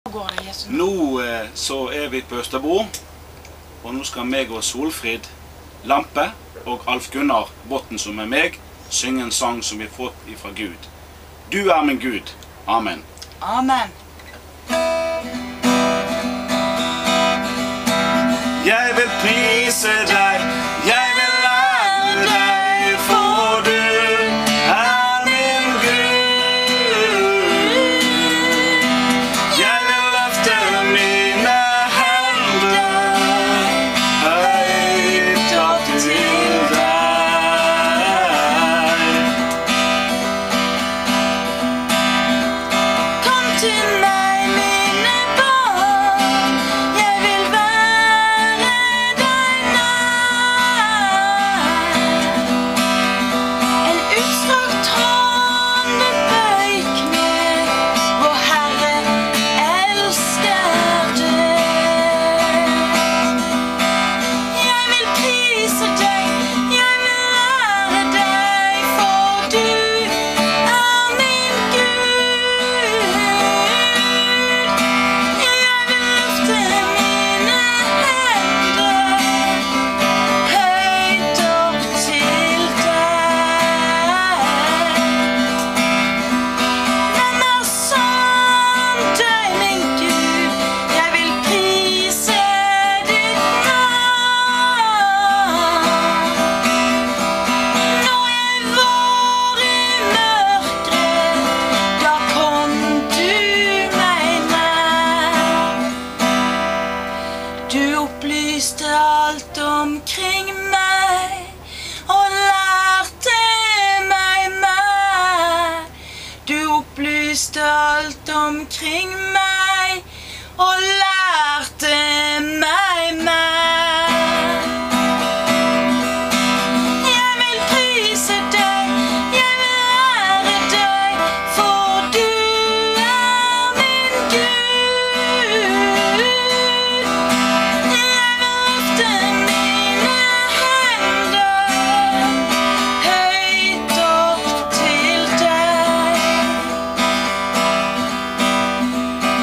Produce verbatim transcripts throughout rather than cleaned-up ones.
Nå eh, så er vi på Østerbro, og nå skal meg og Solfrid Lampe og Alf Gunnar Botten, som er meg, synge en sang som vi har fått ifra Gud. Du er min Gud. Amen. Amen. Jeg vil prise deg, jeg vil ære deg, for du er min Gud. Jeg vil løfte mine hender høyt opp til deg. Kom til meg, mine barn, jeg vil være deg nær. En utstrakt hånd med bøyd kne, vår Herre elsker deg. Jeg vil prise deg, jeg vil ære deg, for du er min Gud. Jeg vil løfte mine hender høyt opp til deg. Hvem er som deg, min Gud? Jeg vil prise ditt navn. Når jeg var i mørket, da kom du meg nær. Du opplyste alt omkring meg og lærte meg mer. Du opplyste alt omkring meg og lærte meg mer. Jeg vil prise deg, jeg vil ære deg, for du er min Gud. Jeg vil løfte mine hender høyt opp til deg.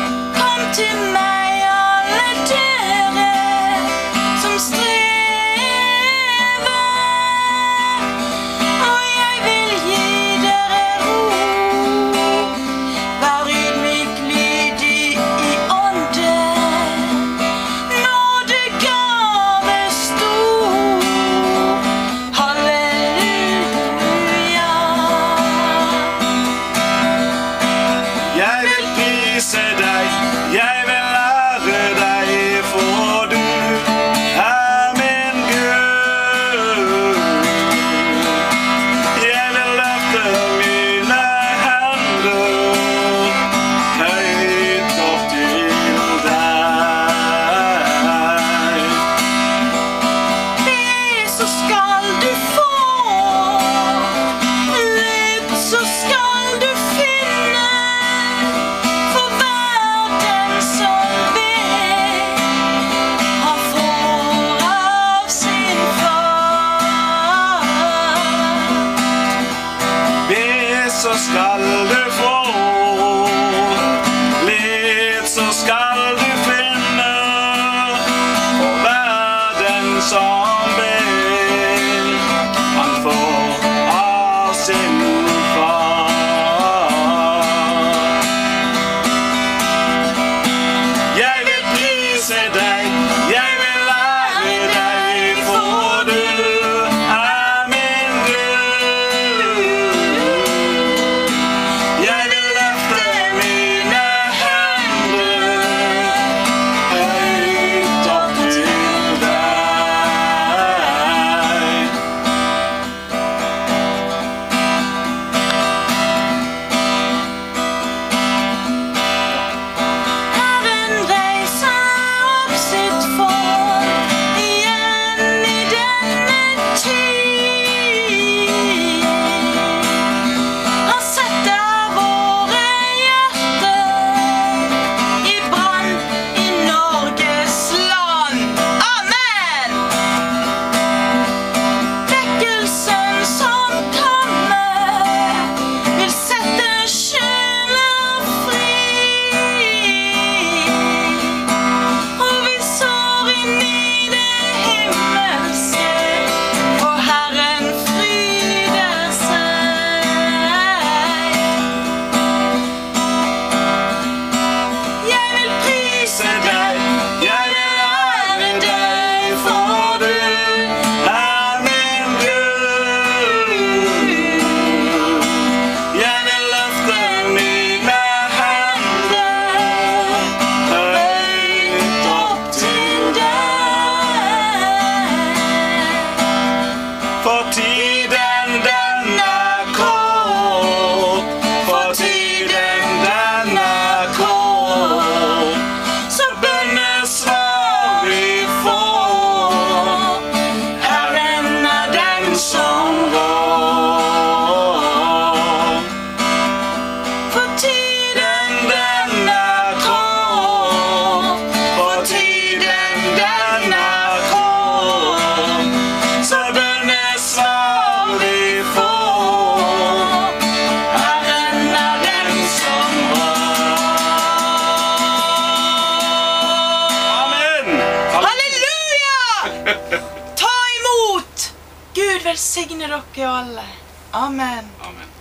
velsigne dere alle. Amen. Amen.